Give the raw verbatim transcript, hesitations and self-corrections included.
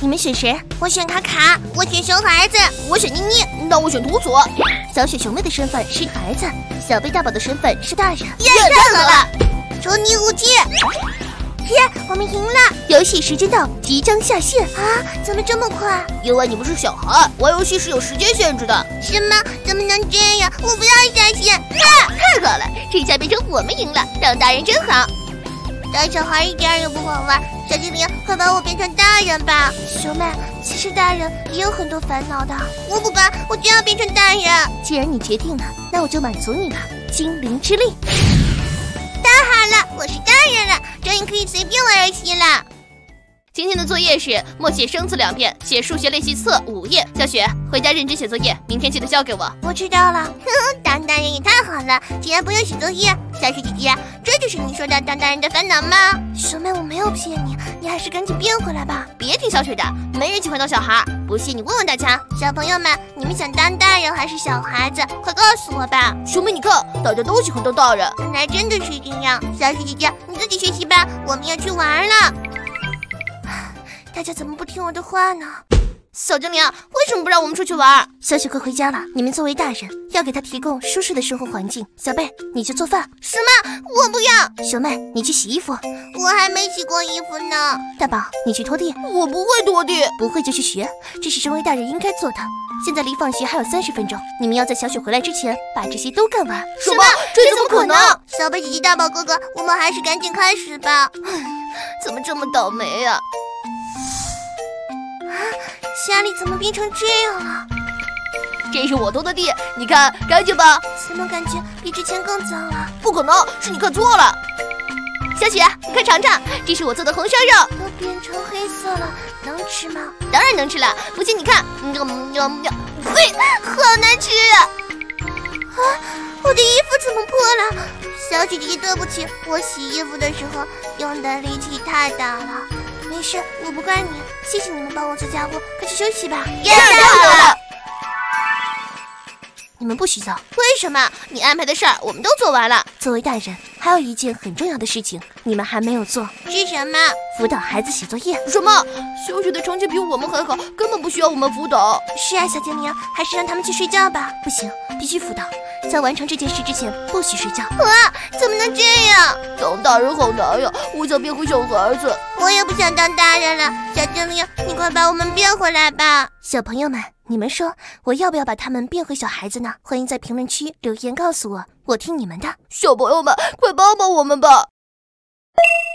你们选谁？ 我选卡卡，我选熊孩子， 我选妮妮，那我选土佐。 小雪熊妹的身份是孩子，小贝大宝的身份是大人。 耶，太好了！求你武器！耶，我们赢了！ 游戏时间到，即将下线啊！怎么这么快？ 因为你们是小孩，玩游戏是有时间限制的。 什么？怎么能这样？我不要下线！ 啊！太好了，这下变成我们赢了，当大人真好。 当小孩一点也不好玩，小精灵，快把我变成大人吧！ 熊妹，其实大人也有很多烦恼的。 我不管，我就要变成大人。 既然你决定了，那我就满足你吧。精灵之力。 太好了，我是大人了，终于可以随便玩游戏了。 今天的作业是默写生词两遍，写数学练习册五页。小雪，回家认真写作业，明天记得交给我。 我知道了。哼，当大人也太好了，竟然不用写作业。小雪姐姐，这就是你说的当大人的烦恼吗？ 熊妹，我没有骗你，你还是赶紧变回来吧。 别听小雪的，没人喜欢当小孩，不信你问问大家。 小朋友们，你们想当大人还是小孩子？快告诉我吧。 熊妹，你看，大家都喜欢当大人。 原来真的是这样。小雪姐姐，你自己学习吧，我们要去玩了。 大家怎么不听我的话呢？ 小精灵，为什么不让我们出去玩？ 小雪快回家了，你们作为大人，要给她提供舒适的生活环境。小贝，你去做饭。 什么？我不要。 熊妹，你去洗衣服。 我还没洗过衣服呢。 大宝，你去拖地。 我不会拖地。 不会就去学，这是身为大人应该做的。现在离放学还有三十分钟，你们要在小雪回来之前把这些都干完。 什么？这怎么可能？ 小贝姐姐、大宝哥哥，我们还是赶紧开始吧。 怎么这么倒霉呀、啊？ 家里怎么变成这样了？ 这是我拖的地，你看干净吧？ 怎么感觉比之前更脏了？ 不可能，是你看错了。小雪，你快尝尝，这是我做的红烧肉， 都变成黑色了，能吃吗？ 当然能吃了，不信你看。嗯嗯嗯， 嘿，好难吃啊！啊，我的衣服怎么破了？小雪姐姐，对不起，我洗衣服的时候用的力气太大了。没事，我不怪你。谢谢你们帮我做家务，快去休息吧。 耶，太好了！ 你们不许走。 为什么？你安排的事儿我们都做完了。 作为大人，还有一件很重要的事情，你们还没有做。 是什么？ 辅导孩子写作业。 什么？小雪的成绩比我们还好，根本不需要我们辅导。 是啊，小精灵，还是让他们去睡觉吧。不行，必须辅导。在完成这件事之前，不许睡觉。 哇，怎么能这样？ 当大人好难呀！我想变回小孩子。 我也不想当大人了。小精灵，你快把我们变回来吧。 小朋友们，你们说我要不要把他们变回小孩子呢？欢迎在评论区留言告诉我，我听你们的。 小朋友们，快帮帮我们吧！